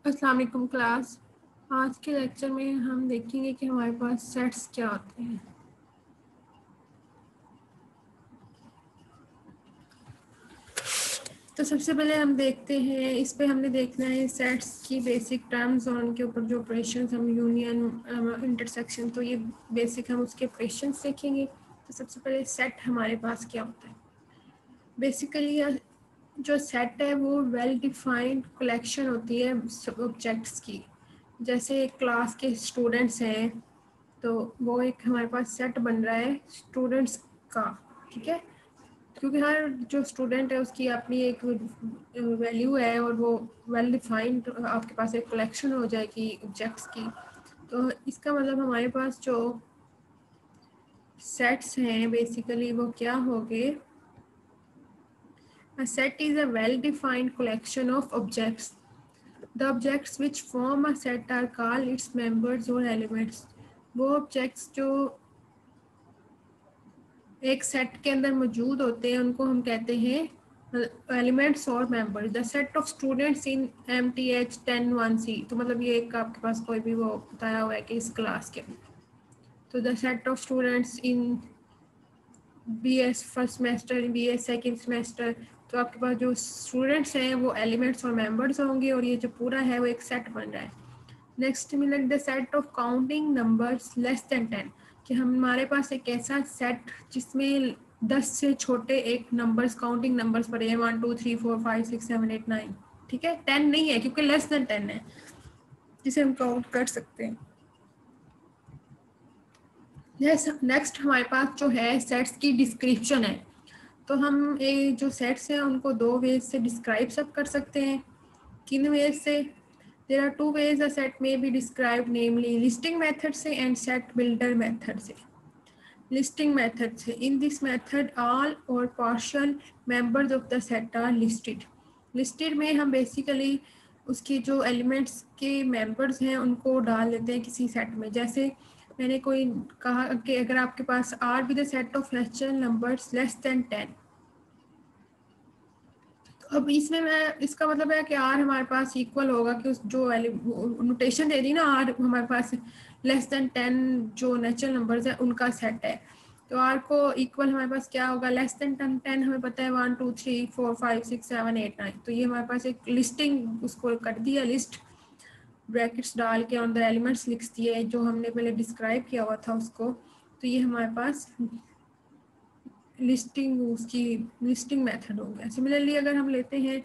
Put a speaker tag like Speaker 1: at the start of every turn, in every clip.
Speaker 1: अस्सलाम वालेकुम क्लास। आज के लेक्चर में हम देखेंगे कि हमारे पास सेट्स क्या होते हैं। तो सबसे पहले हम देखते हैं, इस पे हमने देखना है सेट्स की बेसिक टर्म्स और उनके ऊपर जो ऑपरेशंस, हम यूनियन, इंटरसेक्शन, तो ये बेसिक हम उसके ऑपरेशंस देखेंगे। तो सबसे पहले सेट हमारे पास क्या होता है। बेसिकली जो सेट है वो वेल डिफाइंड कलेक्शन होती है ऑब्जेक्ट्स की। जैसे क्लास के स्टूडेंट्स हैं तो वो एक हमारे पास सेट बन रहा है स्टूडेंट्स का, ठीक है। क्योंकि हर जो स्टूडेंट है उसकी अपनी एक वैल्यू है और वो वेल डिफाइंड आपके पास एक कलेक्शन हो जाएगी ऑब्जेक्ट्स की। तो इसका मतलब हमारे पास जो सेट्स हैं बेसिकली वो क्या हो गए। A set is a well-defined collection of objects. The objects which form a set are called its members or elements. वो objects जो एक सेट के अंदर मौजूद होते हैं उनको हम कहते हैं एलिमेंट्स और members. The set of students in MTH 10(1)C, तो मतलब ये एक आपके पास कोई भी वो बताया हुआ है कि इस क्लास के। तो the set of students in BS first semester, BS second semester, तो आपके पास जो स्टूडेंट्स हैं वो एलिमेंट्स और मेंबर्स होंगे और ये जो पूरा है वो एक सेट बन रहा है। Next minute the set of counting numbers less than 10, कि हमारे पास एक ऐसा सेट जिसमें 10 से छोटे एक नंबर्स, काउंटिंग नंबर्स पड़े हैं 1 2 3 4 5 6 7 8 9, ठीक है। 10 नहीं है क्योंकि लेस देन 10 है जिसे हम काउंट कर सकते हैं। नेक्स्ट हमारे पास जो है सेट्स की डिस्क्रिप्शन है। तो हम ये जो सेट्स हैं उनको दो वेज से डिस्क्राइब सब कर सकते हैं। किन वेज से? There are two ways a set may be describe, namely listing method से एंड सेट बिल्डर मेथड से। लिस्टिंग मेथड से, इन दिस मेथड ऑल और partial members of the set are listed. Listed में हम basically उसकी जो elements के members हैं उनको डाल देते हैं किसी सेट में। जैसे मैंने कोई कहा कि अगर आपके पास R with the set of natural numbers less than 10, तो अब इसमें मैं इसका मतलब है कि आर हमारे पास इक्वल होगा कि उस जो नोटेशन दे दी ना, आर हमारे पास लेस देन 10 जो नेचुरल नंबर्स है उनका सेट है। तो आर को इक्वल हमारे पास क्या होगा, लेस देन 10 हमें पता है 1 2 3 4 5 6 7 8 9। तो ये हमारे पास एक लिस्टिंग, उसको कर दिया लिस्ट, ब्रैकेट्स डाल के अंदर एलिमेंट्स लिख दिए जो हमने पहले डिस्क्राइब किया हुआ था उसको। तो ये हमारे पास लिस्टिंग, उसकी लिस्टिंग मेथड हो गया। सिमिलरली अगर हम लेते हैं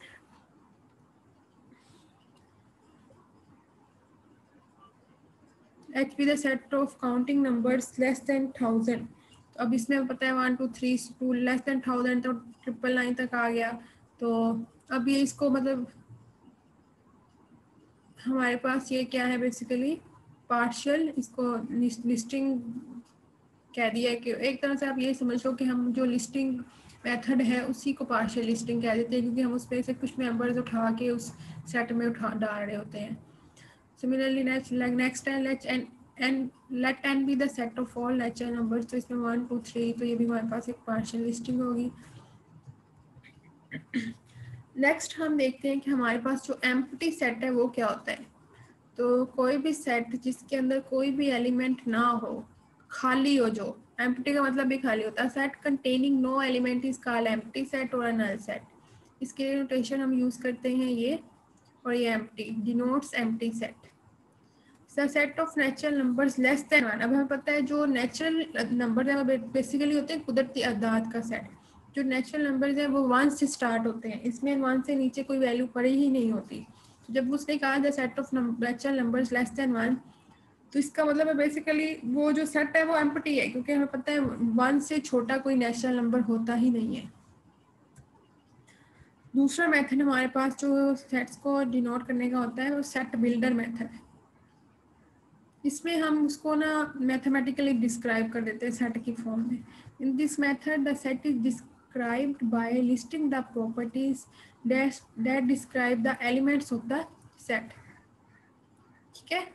Speaker 1: H with a set of counting numbers less than 1000, तो अब इसमें पता है 1 2 3 2 लेस देन 1000 तो 999 तक आ गया। तो अब ये इसको मतलब हमारे पास ये क्या है बेसिकली पार्शियल, इसको लिस्टिंग कह दिया है कि एक तरह से आप ये समझ लो कि हम जो लिस्टिंग मेथड है उसी को पार्शियल लिस्टिंग कह देते हैं, क्योंकि हम उसमें से कुछ मेंबर्स उठा के उस सेट में उठा डाल रहे होते हैं। Similarly, next है let n be the set of all natural numbers, तो इसमें 1 2 3, तो ये भी हमारे पास एक पार्शियल लिस्टिंग होगी। नेक्स्ट हम देखते हैं कि हमारे पास जो एम्प्टी सेट है वो क्या होता है। तो कोई भी सेट जिसके अंदर कोई भी एलिमेंट ना हो, खाली हो, जो एम्प्टी का मतलब भी खाली होता है। Set containing no element is called empty set और नल सेट। इसके लिए नोटेशन हम यूज करते हैं ये, और ये empty denotes empty set. Set of natural numbers less than 1, अब हमें पता है जो नेचुरल नंबर है वो बेसिकली होते हैं कुदरती अदाद का सेट। जो नेचुरल नंबर्स हैं वो 1 से स्टार्ट होते हैं, इसमें 1 से नीचे कोई वैल्यू पड़ी ही नहीं होती। तो जब उसने कहा the set of natural numbers less than 1, तो इसका मतलब है बेसिकली वो जो सेट है वो एम्प्टी है, क्योंकि हमें पता है 1 से छोटा कोई नेचुरल नंबर होता ही नहीं है। दूसरा मेथड हमारे पास जो सेट्स को डिनोट करने का होता है वो सेट बिल्डर मेथड है। इसमें हम उसको ना मैथमेटिकली डिस्क्राइब कर देते हैं सेट की फॉर्म में। In this method the set is described by listing the properties that describe the elements of the set, ठीक है।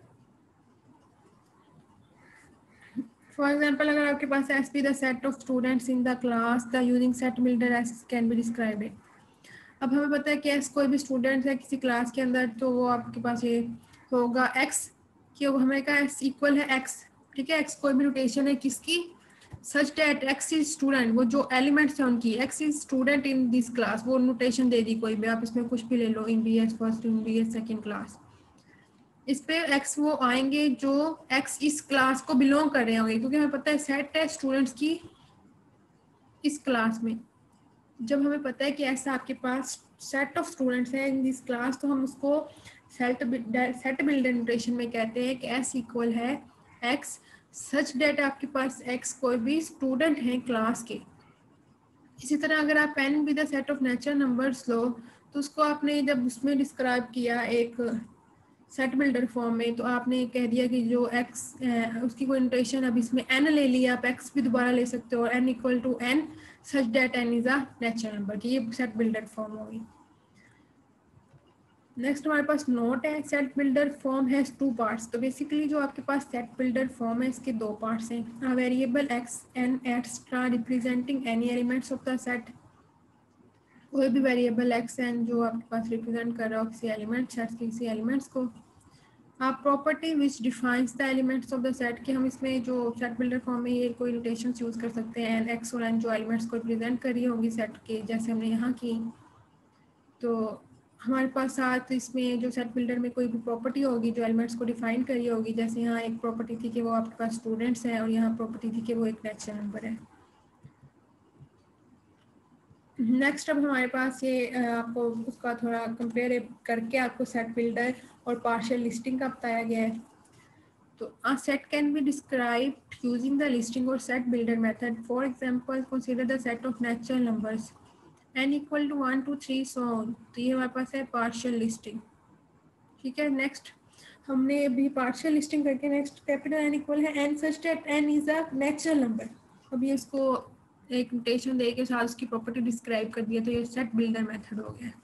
Speaker 1: फॉर एग्जाम्पल अगर आपके पास S be the set of students in the class the using set builder S can be describe it. अब हमें पता है कि एक्स कोई भी स्टूडेंट है किसी क्लास के अंदर, तो वो आपके पास ये होगा एक्स, कि हमें का एक्स इक्वल है एक्स, ठीक है। एक्स कोई भी रोटेशन है किसकी, such that x is student, वो जो एलिमेंट्स है उनकी, x is student in this class, वो नोटेशन दे दी कोई भी, आप इसमें कुछ भी ले लो, in D S first, in D S second class. इस पे एक्स वो आएंगे जो एक्स इस क्लास को बिलोंग कर रहे होंगे, क्योंकि हमें पता है सेट है स्टूडेंट्स की इस क्लास में। जब हमें पता है कि ऐसा आपके पास सेट ऑफ स्टूडेंट्स हैं इन दिस क्लास, तो हम उसको सेट बिल्डर नोटेशन में कहते हैं कि एस इक्वल है एक्स सच डेट आपके पास एक्स कोई भी स्टूडेंट हैं क्लास के। इसी तरह अगर आप N with the set of natural numbers लो, तो उसको आपने जब उसमें डिस्क्राइब किया एक सेट बिल्डर फॉर्म में, तो आपने कह दिया कि जो एक्स उसकी कोई नोटेशन, अब इसमें एन ले लिया, आप एक्स भी दोबारा ले सकते हो, N equal to N such that N is a natural number, ये सेट बिल्डर फॉर्म होगी। नेक्स्ट हमारे पास नोट है, set builder form has two parts. तो बेसिकली जो आपके पास सेट बिल्डर फॉर्म है इसके दो पार्ट्स हैं, variable x and extra representing any elements of the set, कोई भी वेरिएबल एक्स एन जो आपके पास रिप्रेजेंट कर रहा हो किसी एलिमेंट सेट के किसी एलिमेंट्स को। आप property which defines the elements of the set, कि हम इसमें जो सेट बिल्डर फॉर्म में ये कोई नोटेशन यूज़ कर सकते हैं, एन एक्स और एन जो एलिमेंट्स को रिप्रेजेंट करी होंगी सेट के, जैसे हमने यहाँ की। तो हमारे पास साथ इसमें जो सेट बिल्डर में कोई भी प्रॉपर्टी होगी जो एलिमेंट्स को डिफाइन करी होगी, जैसे यहाँ एक प्रॉपर्टी थी कि वो आपके पास स्टूडेंट्स हैं, और यहाँ प्रॉपर्टी थी कि वो एक नेचुरल नंबर है। नेक्स्ट अब हमारे पास ये आपको उसका थोड़ा कंपेयर करके आपको सेट बिल्डर और पार्शियल लिस्टिंग का बताया गया है। तो a set can be described using the listing or set builder method. For example, consider the set of natural numbers n equal to 1 2 3 so on. तो ये हमारे पास है पार्शियल लिस्टिंग, ठीक है। नेक्स्ट हमने अभी पार्शियल लिस्टिंग करके नेक्स्ट कैपिटल एन इक्वल है N such that N is a natural number. अभी इसको एक नोटेशन दे के साथ उसकी प्रॉपर्टी डिस्क्राइब कर दिया, तो ये सेट बिल्डर मेथड हो गया।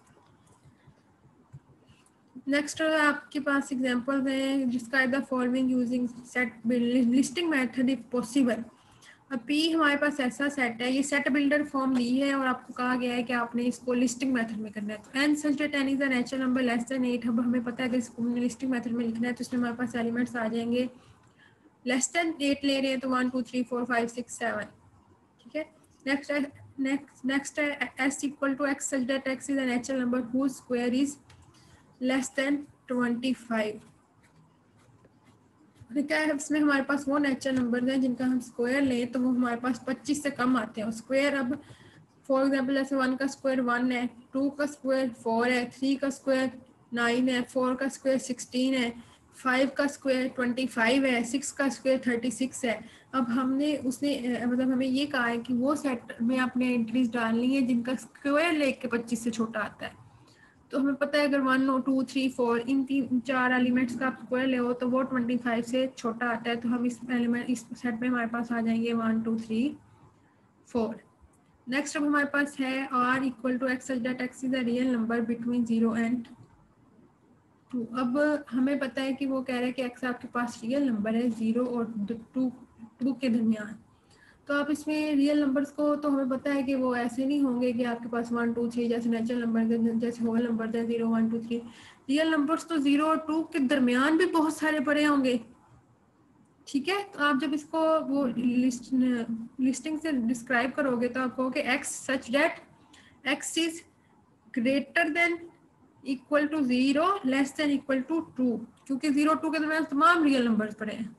Speaker 1: नेक्स्ट आपके पास एग्जांपल्स हैं, describe the following using set listing method if possible. अब पी हमारे पास ऐसा सेट है, ये सेट बिल्डर फॉर्म दी है और आपको कहा गया है कि आपने इसको लिस्टिंग मेथड में करना है। तो N such that N is a natural number less than 8। अब हमें पता है कि इसको लिस्टिंग मेथड में लिखना है, तो इसमें हमारे पास एलिमेंट्स आ जाएंगे, लेस देन 8 ले रहे हैं तो 1 2 3 4 5 6 7, ठीक है। नेक्स्ट है S equal to x such that x is a natural number whose square is less than 25। क्या है, इसमें हमारे पास वो नेचुरल नंबर हैं जिनका हम स्क्वायर लें तो वो हमारे पास 25 से कम आते हैं। स्क्वायर अब फॉर एग्जांपल जैसे 1 का स्क्वायर 1 है, 2 का स्क्वायर 4 है, 3 का स्क्वायर 9 है, 4 का स्क्वायर 16 है, 5 का स्क्वायर 25 है, 6 का स्क्वायर 36 है। अब हमने उसने मतलब हमें ये कहा है कि वो सेट में आपने एंट्रीज डालनी है जिनका स्क्वायर लेके 25 से छोटा आता है। तो हमें पता है अगर 1 2 3 4 इन तीन चार एलिमेंट्स का आप स्क्वायर ले हो तो वो 25 से छोटा आता है। तो हम इस एलिमेंट इस सेट में हमारे पास आ जाएंगे 1 2 3 4। नेक्स्ट अब हमारे पास है r equal to x such that x is a real number between 0 and 2। अब हमें पता है कि वो कह रहे हैं कि x आपके पास रियल नंबर है 0 और 2 के दरमियान। तो आप इसमें रियल नंबर्स को तो हमें पता है कि वो ऐसे नहीं होंगे कि आपके पास 1 2 3 जैसे नेचुरल नंबर जैसे होल नंबर है 0 1 2 3। रियल नंबर्स तो 0 और 2 के दरमियान भी बहुत सारे पड़े होंगे, ठीक है। तो आप जब इसको वो लिस्टिंग से डिस्क्राइब करोगे तो आप कहोगे x such that x is greater than equal to 0 less than equal to 2, क्योंकि 0 2 के दरमियान तमाम रियल नंबर्स पड़े हैं।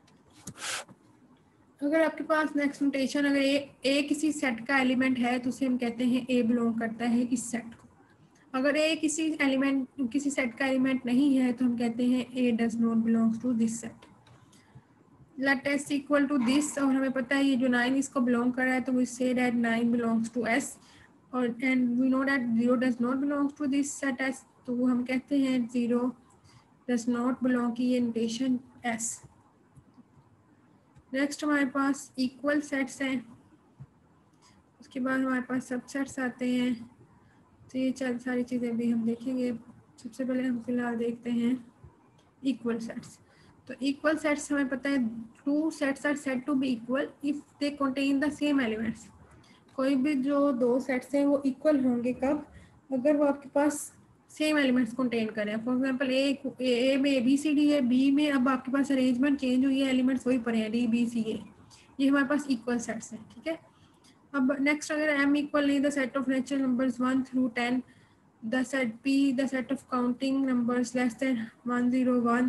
Speaker 1: अगर आपके पास नेक्स्ट नोटेशन अगर ए किसी सेट का एलिमेंट है तो उसे हम कहते हैं ए बिलोंग करता है इस सेट को। अगर ए किसी सेट का एलिमेंट नहीं है तो हम कहते हैं A does not belongs to this set. Let S equal to this, और हमें पता है ये जो 9 इसको बिलोंग कर रहा है तो we say that 9 belongs to S, और and we know that 0 does not belongs to this set S, तो हम कहते हैं 0 डज नॉट बिलोंग की ये नोटेशन एस। नेक्स्ट हमारे पास इक्वल सेट्स हैं, उसके बाद हमारे पास सबसेट्स आते हैं। तो ये सारी चीज़ें भी हम देखेंगे। सबसे पहले हम फिलहाल देखते हैं इक्वल सेट्स। तो इक्वल सेट्स हमें पता है two sets are said to be equal if they contain the same elements. कोई भी जो दो सेट्स हैं वो इक्वल होंगे कब, अगर वो आपके पास सेम एलिमेंट्स कंटेन करें, फॉर एग्जांपल ए में ABCD है, बी में अब आपके पास अरेंजमेंट चेंज हुई है, एलिमेंट्स वही पड़े हैं DBCA, ये हमारे पास इक्वल सेट्स हैं, ठीक है। अब नेक्स्ट अगर m इक्वल नहीं the set of natural numbers 1 through 10, the set P the set of counting numbers less than 101।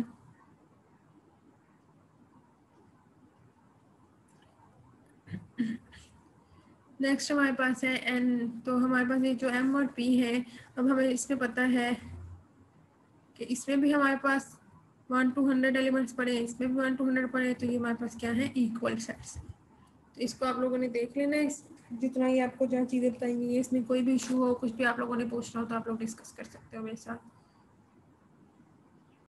Speaker 1: Next हमारे पास है n, तो हमारे पास ये जो m और p है, अब हमें इसमें पता है कि इसमें भी हमारे पास 1 to 100 एलिमेंट्स पड़े हैं, इसमें भी 1 to 100 पड़े हैं, तो ये हमारे पास क्या है, इक्वल सेट्स। तो इसको आप लोगों ने देख लेना है, जितना ही आपको जहाँ चीज़ें बताएंगी, इसमें कोई भी इशू हो, कुछ भी आप लोगों ने पूछना हो तो आप लोग डिस्कस कर सकते हो मेरे साथ।